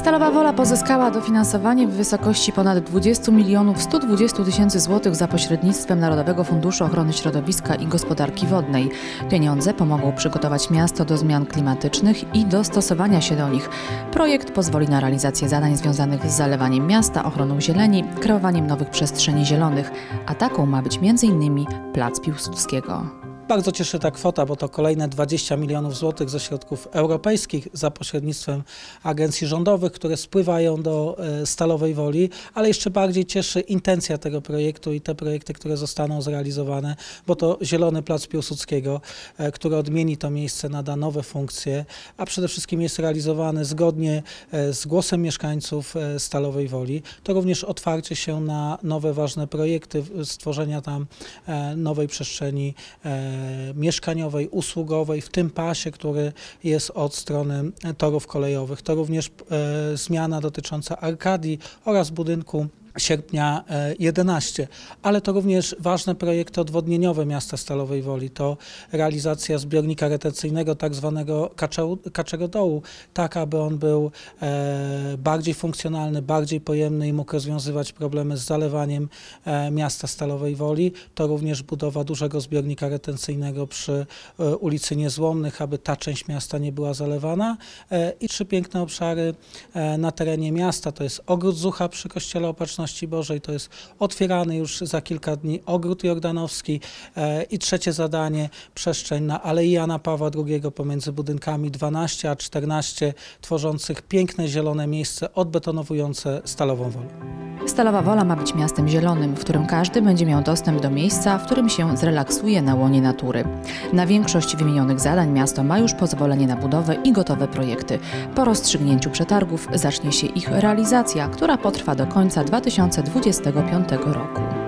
Stalowa Wola pozyskała dofinansowanie w wysokości ponad 20 120 000 złotych za pośrednictwem Narodowego Funduszu Ochrony Środowiska i Gospodarki Wodnej. Pieniądze pomogą przygotować miasto do zmian klimatycznych i dostosowania się do nich. Projekt pozwoli na realizację zadań związanych z zalewaniem miasta, ochroną zieleni, kreowaniem nowych przestrzeni zielonych, a taką ma być m.in. Plac Piłsudskiego. Bardzo cieszy ta kwota, bo to kolejne 20 milionów złotych ze środków europejskich za pośrednictwem agencji rządowych, które spływają do Stalowej Woli, ale jeszcze bardziej cieszy intencja tego projektu i te projekty, które zostaną zrealizowane, bo to Zielony Plac Piłsudskiego, który odmieni to miejsce, nada nowe funkcje, a przede wszystkim jest realizowany zgodnie z głosem mieszkańców Stalowej Woli. To również otwarcie się na nowe, ważne projekty, stworzenia tam nowej przestrzeni mieszkaniowej, usługowej w tym pasie, który jest od strony torów kolejowych. To również zmiana dotycząca Arkadii oraz budynku Sierpnia 11, ale to również ważne projekty odwodnieniowe miasta Stalowej Woli. To realizacja zbiornika retencyjnego, tak zwanego Kaczego Dołu, tak aby on był bardziej funkcjonalny, bardziej pojemny i mógł rozwiązywać problemy z zalewaniem miasta Stalowej Woli. To również budowa dużego zbiornika retencyjnego przy ulicy Niezłomnych, aby ta część miasta nie była zalewana. I 3 piękne obszary na terenie miasta. To jest Ogród Zucha przy Kościele Opatrzności Bożej, to jest otwierany już za kilka dni Ogród Jordanowski i trzecie zadanie, przestrzeń na Alei Jana Pawła II pomiędzy budynkami 12 a 14, tworzących piękne zielone miejsce odbetonowujące Stalową Wolę. Stalowa Wola ma być miastem zielonym, w którym każdy będzie miał dostęp do miejsca, w którym się zrelaksuje na łonie natury. Na większość wymienionych zadań miasto ma już pozwolenie na budowę i gotowe projekty. Po rozstrzygnięciu przetargów zacznie się ich realizacja, która potrwa do końca 2025 roku.